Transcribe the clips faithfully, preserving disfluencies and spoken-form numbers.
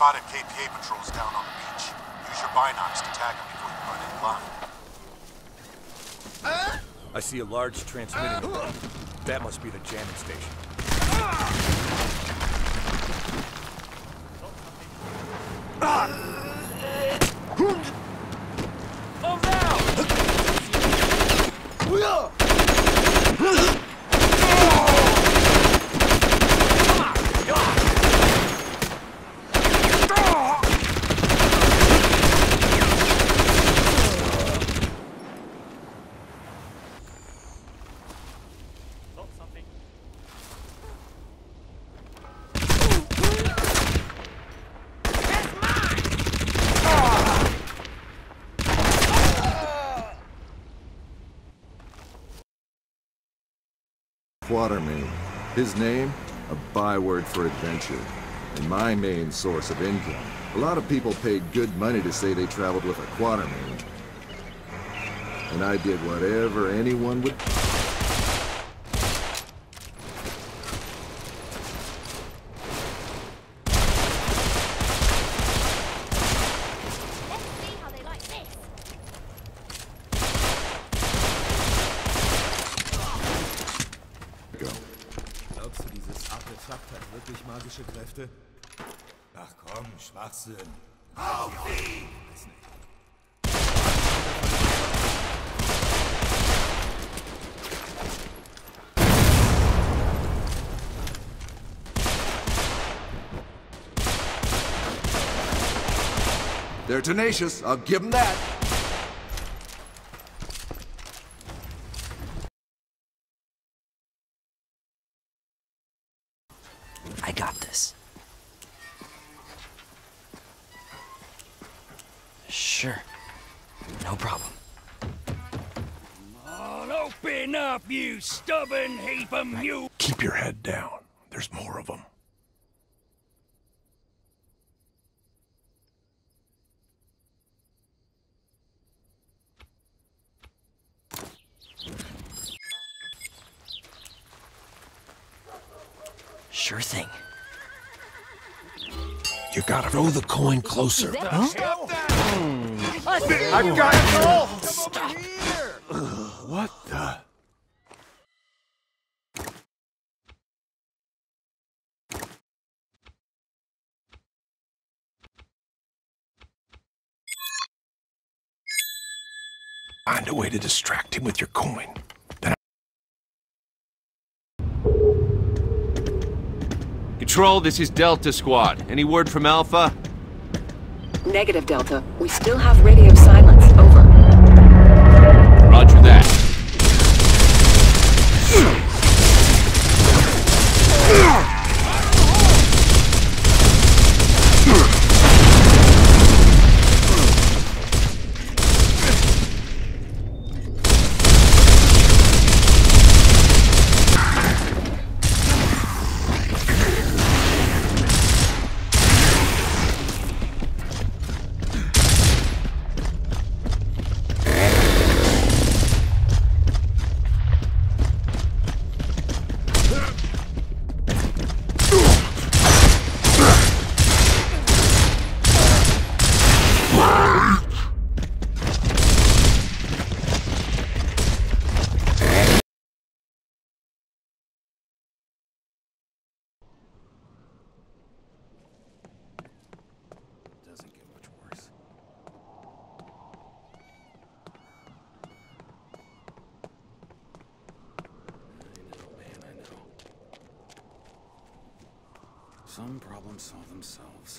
spotted K P A patrols down on the beach. Use your binocs to tag them before you run in line. I see a large transmitting array. That must be the jamming station. Oh now! Quatermain. His name, a byword for adventure, and my main source of income. A lot of people paid good money to say they traveled with a Quatermain. And I did whatever anyone would... Glaubst du, dieses Artefakt hat wirklich magische Kräfte? Ach komm, Schwachsinn. Auf ihn! They're tenacious, I'll give them that. I got this. Sure. No problem. Oh, open up, you stubborn heap of mule! Keep your head down. There's more of them. Sure thing. You gotta throw the coin closer. Huh? Stop that! I've got it all! Stop! What the? Find a way to distract him with your coin. Then Control, this is Delta Squad. Any word from Alpha? Negative, Delta. We still have radio silence. Over. Roger that. Some problems solve themselves.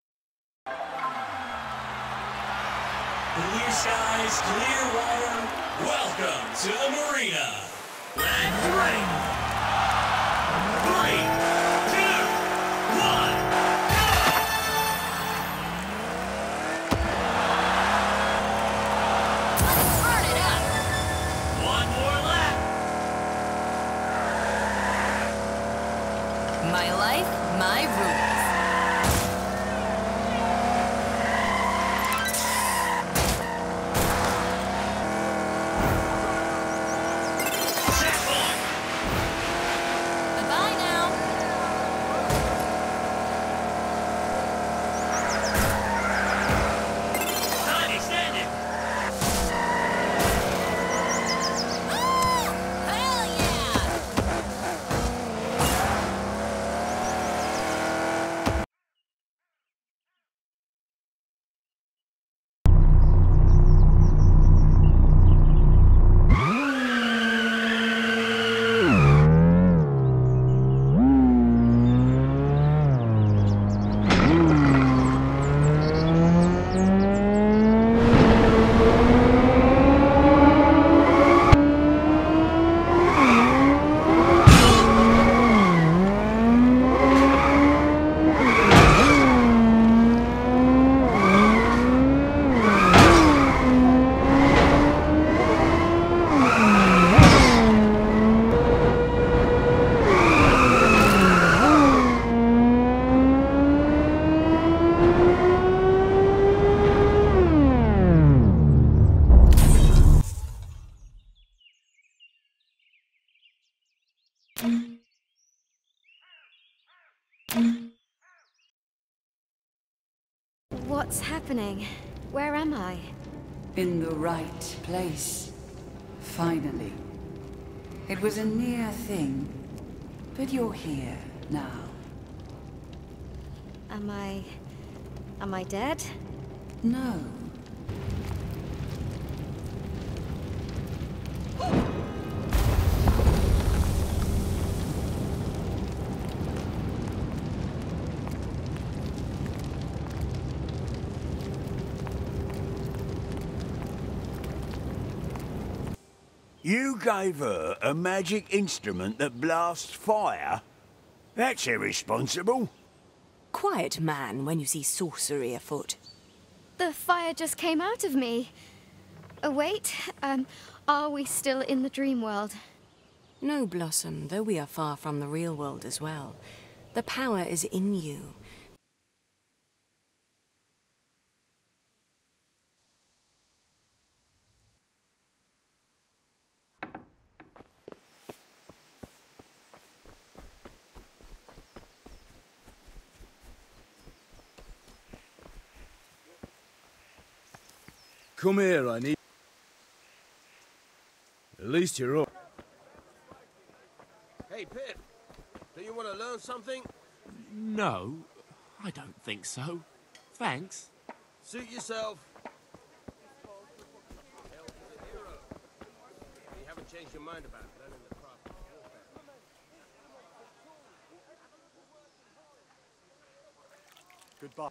Blue skies, clear water, Welcome to the marina. Let's race. Three, two, one, go! Let's turn it up. One more lap. My life, my rules. What's happening? Where am I? In the right place. Finally. It was a near thing, but you're here now. Am I... am I dead? No. You gave her a magic instrument that blasts fire? That's irresponsible. Quiet, man, when you see sorcery afoot. The fire just came out of me. Oh, wait. Um, are we still in the dream world? No, Blossom, though we are far from the real world as well. The power is in you. Come here, I need... At least you're up. Hey, Pip. Do you want to learn something? No, I don't think so. Thanks. Suit yourself. You haven't changed your mind about learning the craft of warfare. Goodbye.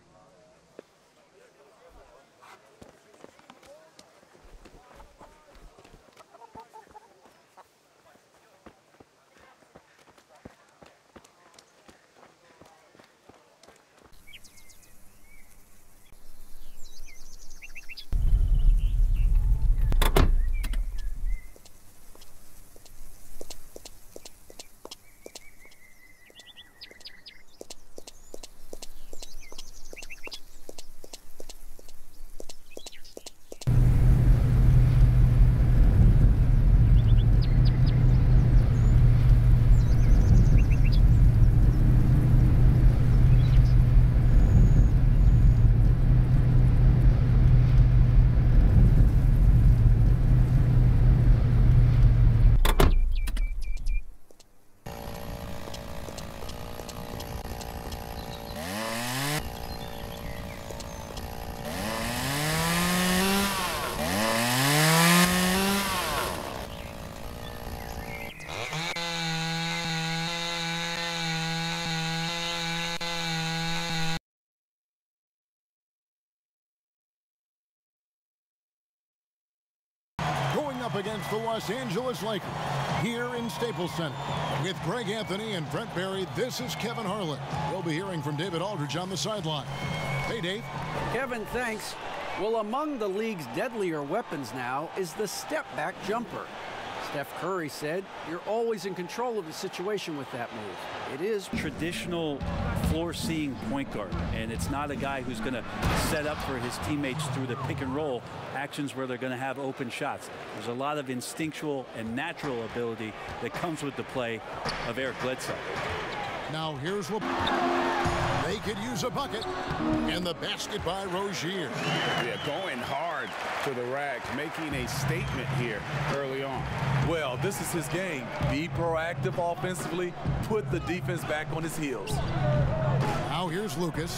up against the Los Angeles Lakers here in Staples Center. With Greg Anthony and Brent Barry, this is Kevin Harlan. We'll be hearing from David Aldridge on the sideline. Hey, Dave. Kevin, thanks. Well, among the league's deadlier weapons now is the step-back jumper. Steph Curry said, "You're always in control of the situation with that move." It is traditional floor-seeing point guard, and it's not a guy who's going to set up for his teammates through the pick and roll actions where they're going to have open shots. There's a lot of instinctual and natural ability that comes with the play of Eric Bledsoe. Now here's LeBron. They could use a bucket. And the basket by Rozier. Yeah, going hard to the rack, making a statement here early on. Well, this is his game. Be proactive offensively, put the defense back on his heels. Now here's Lucas.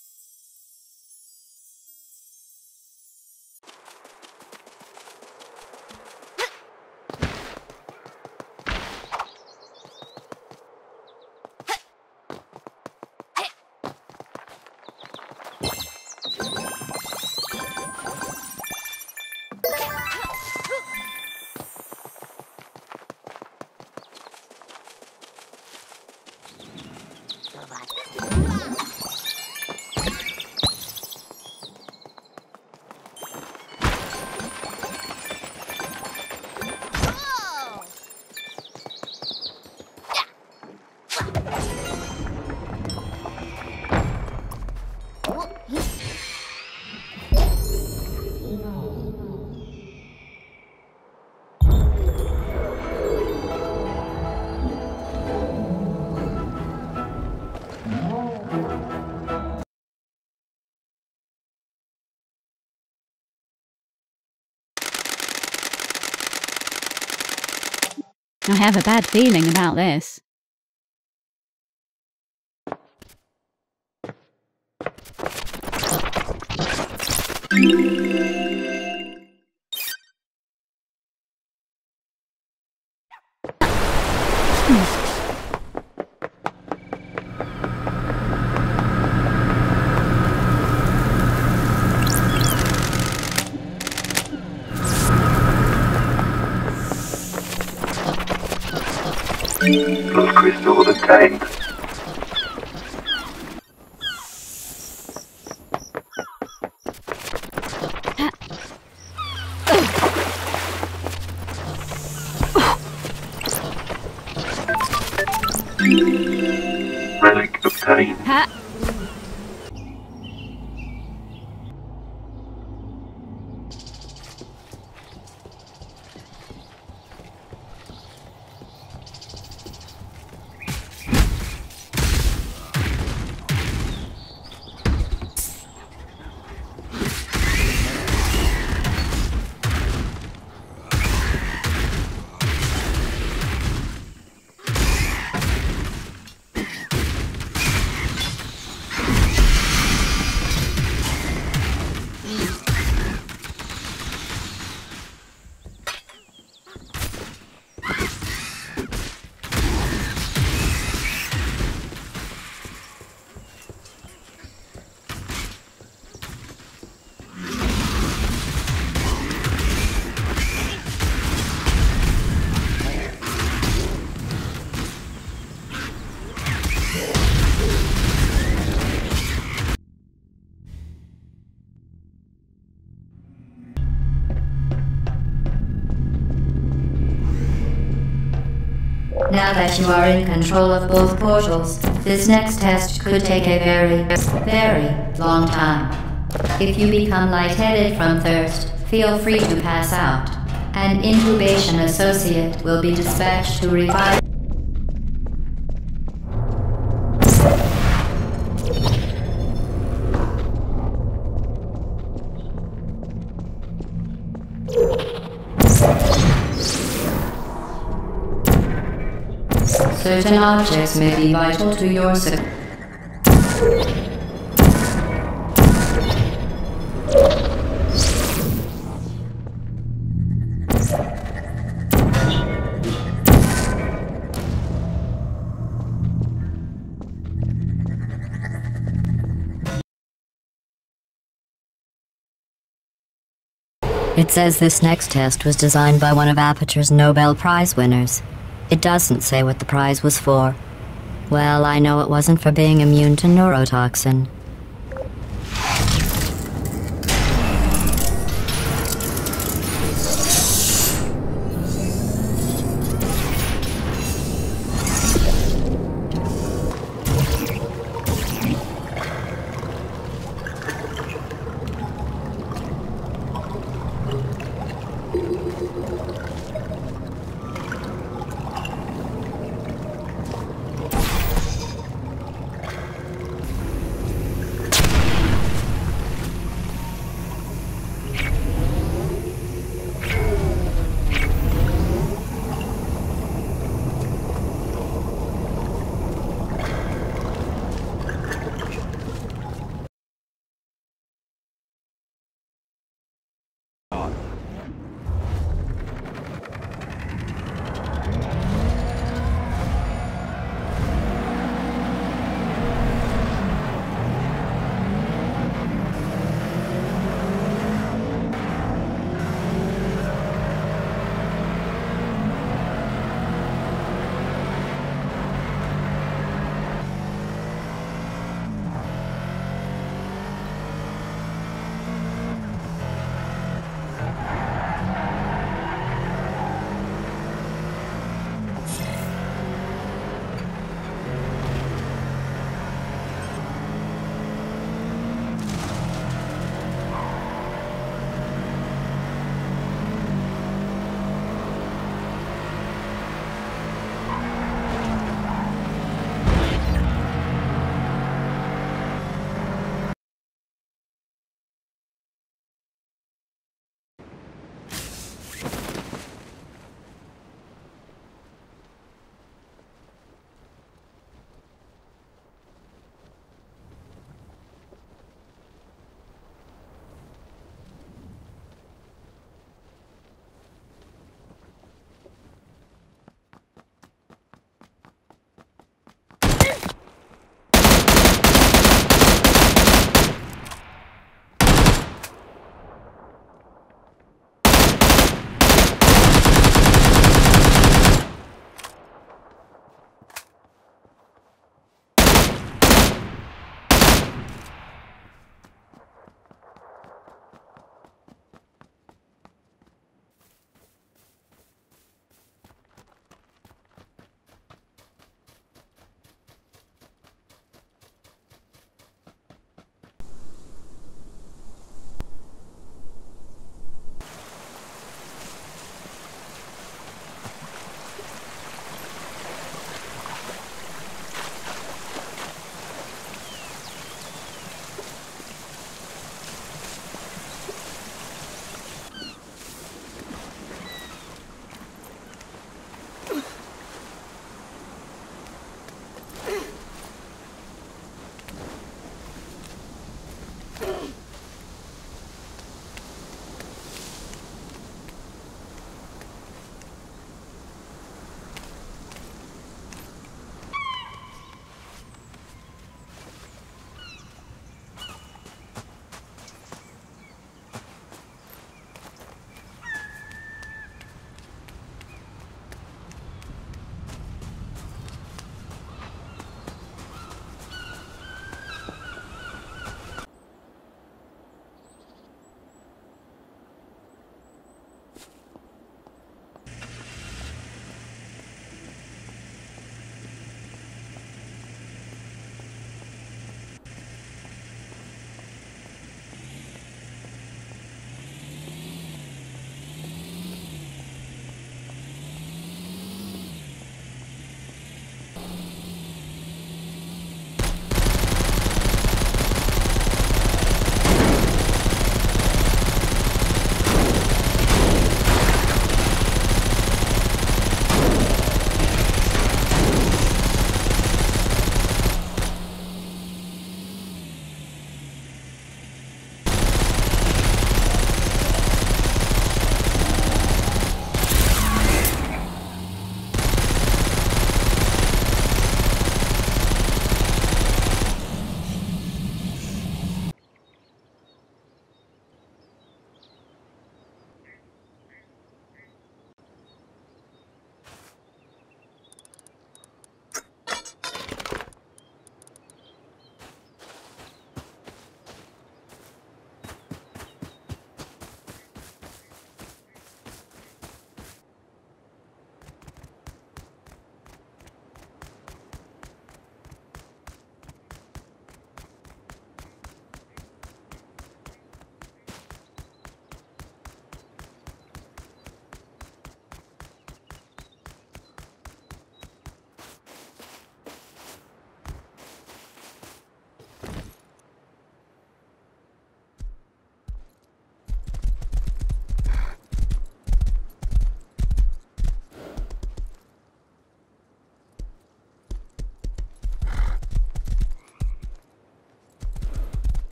I have a bad feeling about this. Those crystals obtained. Relic obtained. Now that you are in control of both portals, this next test could take a very, very long time. If you become lightheaded from thirst, feel free to pass out. An incubation associate will be dispatched to revive. Certain objects may be vital to your success. It says this next test was designed by one of Aperture's Nobel Prize winners. It doesn't say what the prize was for. Well, I know it wasn't for being immune to neurotoxin.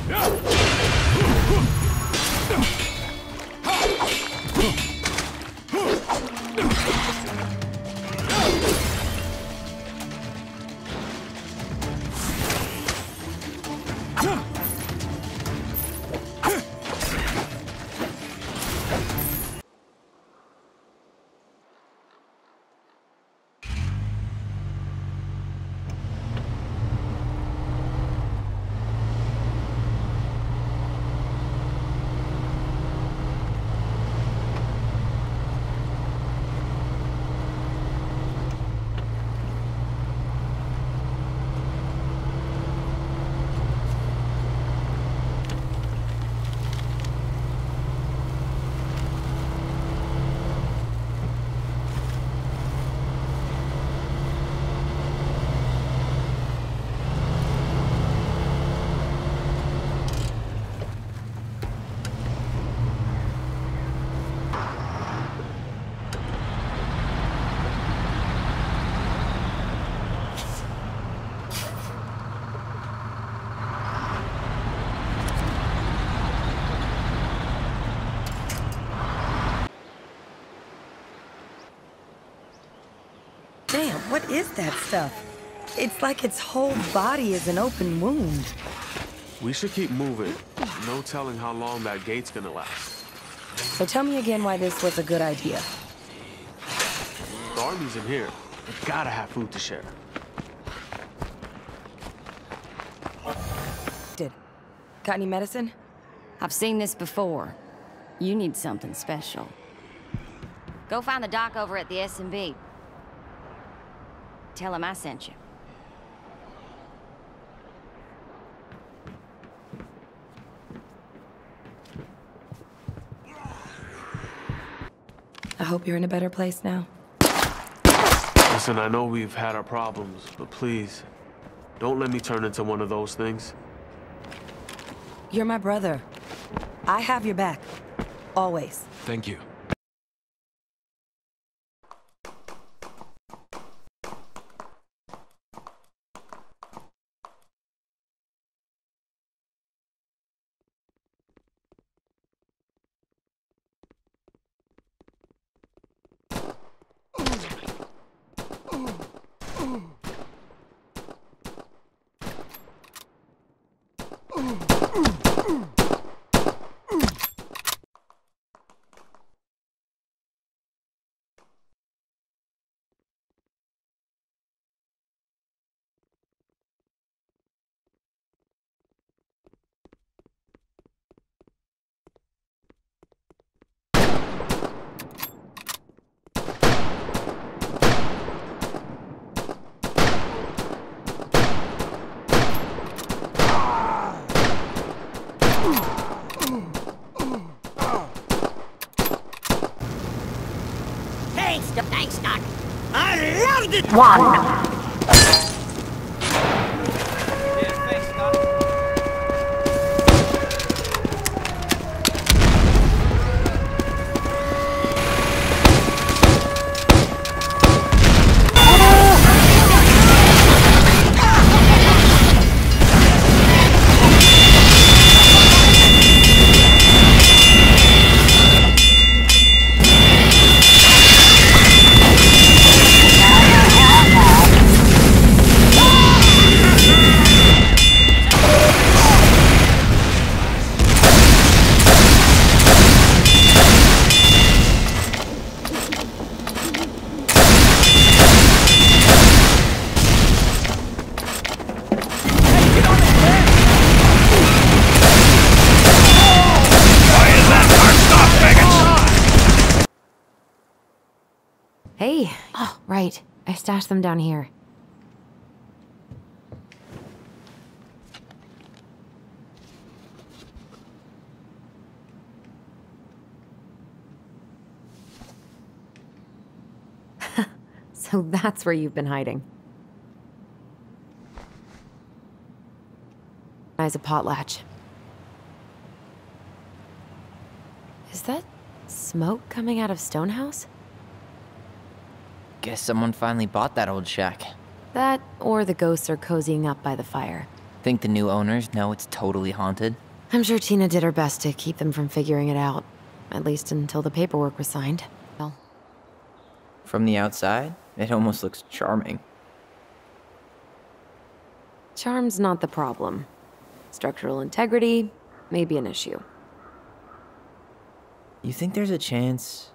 Damn, what is that stuff? It's like its whole body is an open wound. We should keep moving. No telling how long that gate's gonna last. So tell me again why this was a good idea. The army's in here. We gotta have food to share. Did. Got any medicine? I've seen this before. You need something special. Go find the doc over at the S and B. Tell him I sent you. I hope you're in a better place now. Listen, I know we've had our problems, but please, don't let me turn into one of those things. You're my brother. I have your back. Always. Thank you. Thanks, Doc. I loved it! One. Hey. Oh, right. I stashed them down here. So that's where you've been hiding. Eyes a potlatch. Is that smoke coming out of Stonehouse? Guess someone finally bought that old shack. That, or the ghosts are cozying up by the fire. Think the new owners know it's totally haunted? I'm sure Tina did her best to keep them from figuring it out. At least until the paperwork was signed. Well, from the outside, it almost looks charming. Charm's not the problem. Structural integrity may be an issue. You think there's a chance...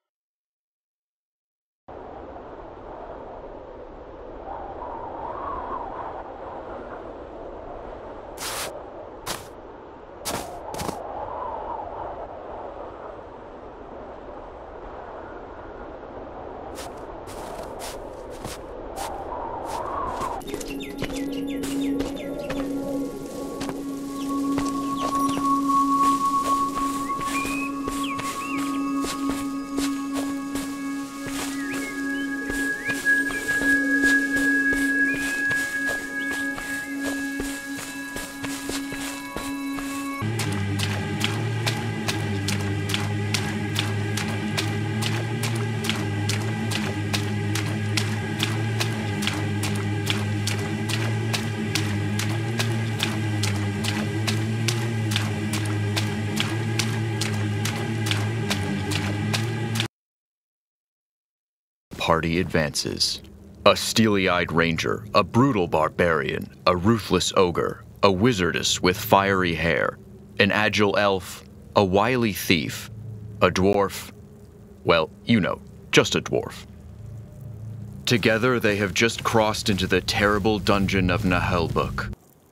Party advances. A steely-eyed ranger, a brutal barbarian, a ruthless ogre, a wizardess with fiery hair, an agile elf, a wily thief, a dwarf, well, you know, just a dwarf. Together they have just crossed into the terrible dungeon of Naheulbeuk.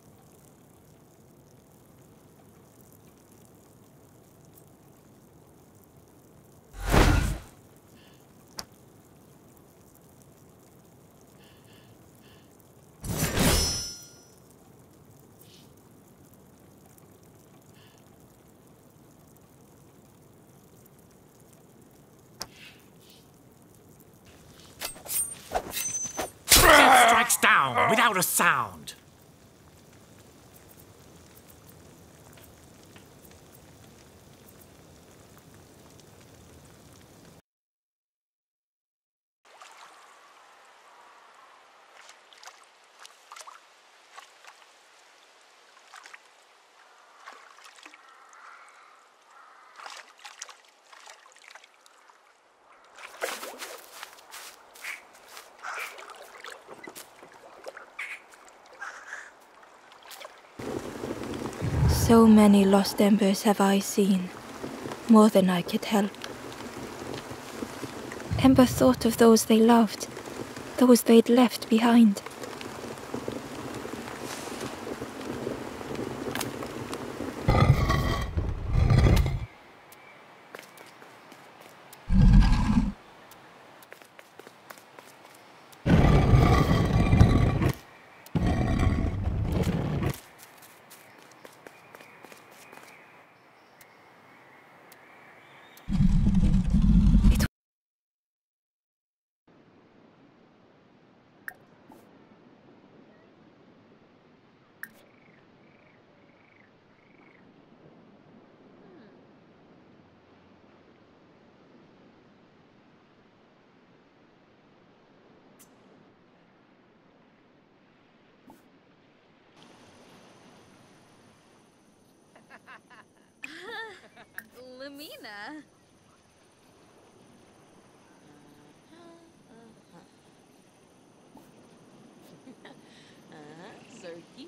Strikes down without a sound. So many lost embers have I seen, more than I could help. Ember thought of those they loved, those they'd left behind. Lamina. Zerky.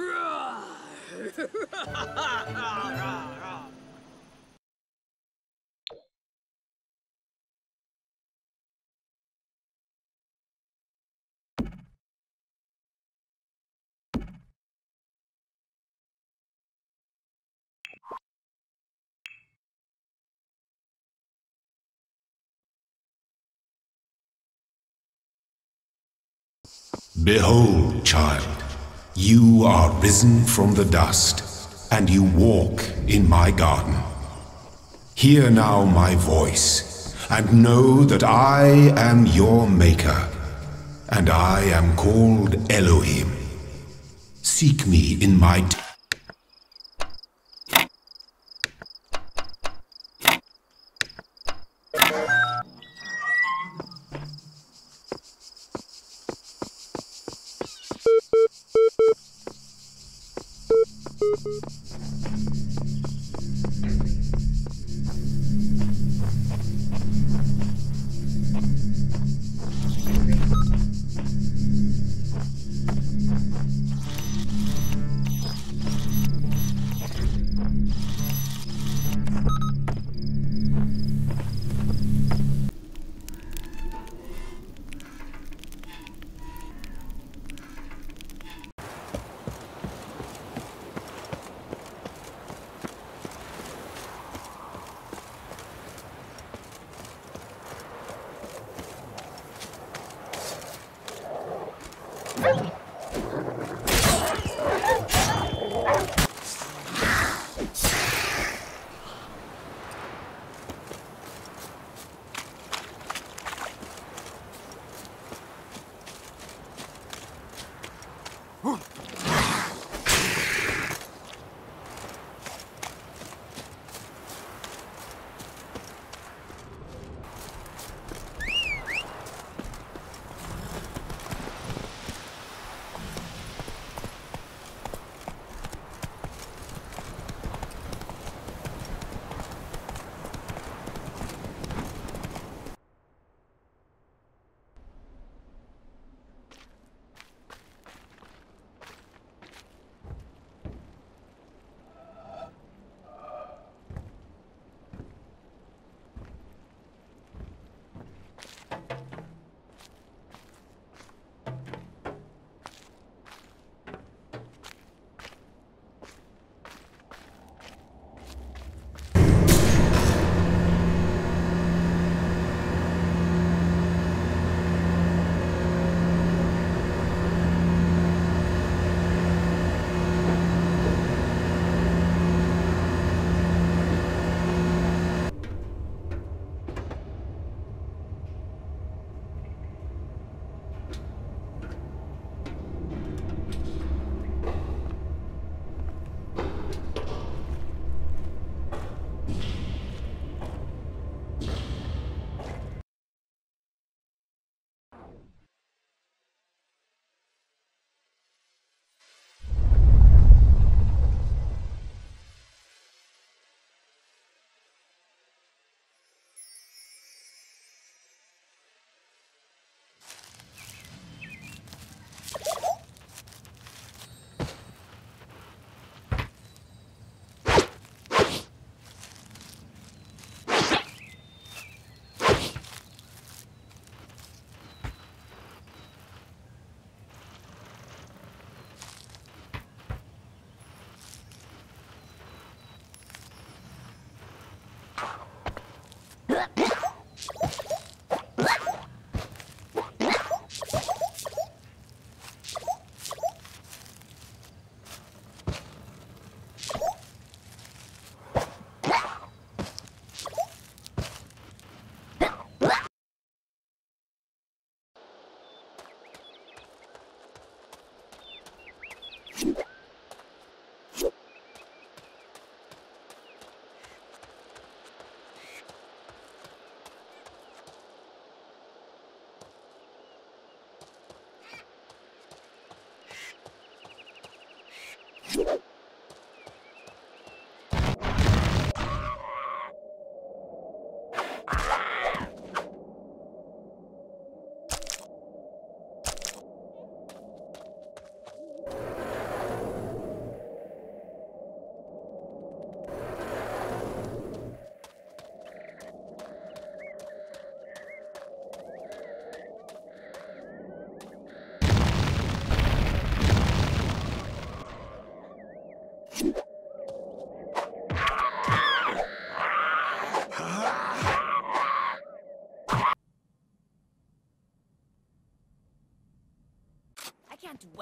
Behold, child, you are risen from the dust, and you walk in my garden. Hear now my voice, and know that I am your maker, and I am called Elohim. Seek me in my t-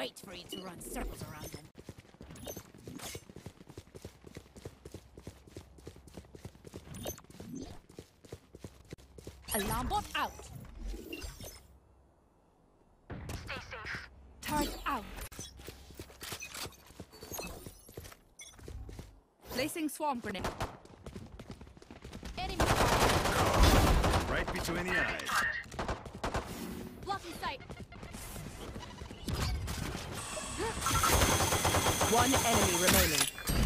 wait for you to run circles around them. Alarm bot out. Stay safe. Target out. Placing swarm grenade. Enemy. Right between the eyes. Blocking sight. One enemy remaining.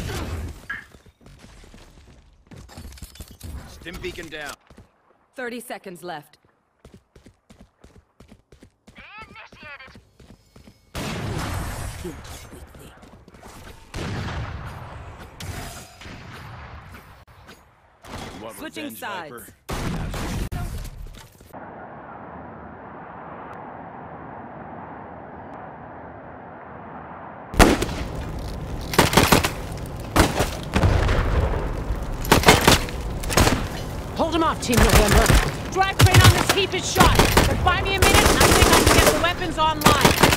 Stim beacon down. Thirty seconds left. Initiated. What Switching revenge, sides. Viper? Hold him off, Team November. Drive train on this heap is shot. But buy me a minute and I think I can get the weapons online.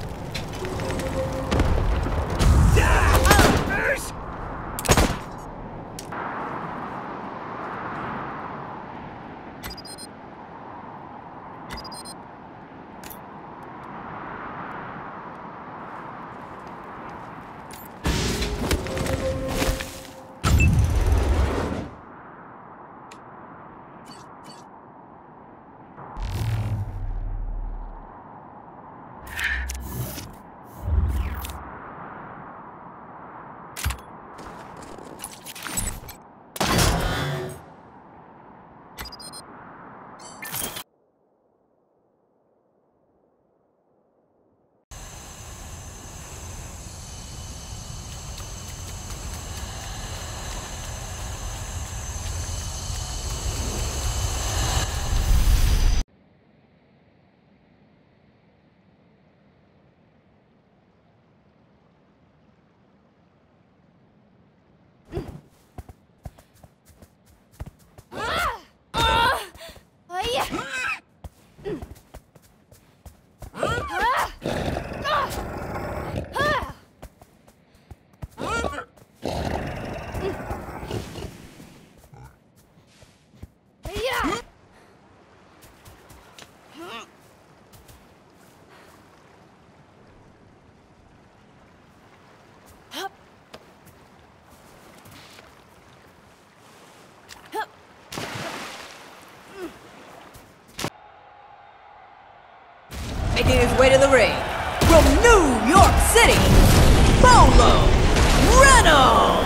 Making his way to the ring, from New York City, Bolo Reynolds!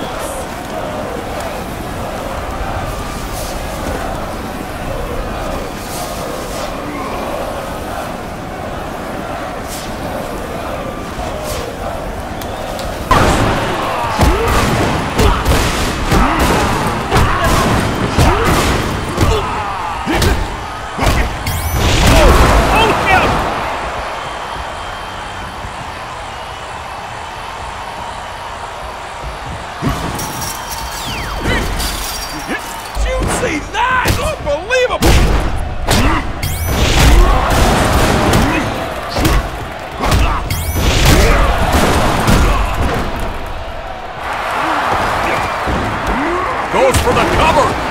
See that? Unbelievable! Goes for the cover!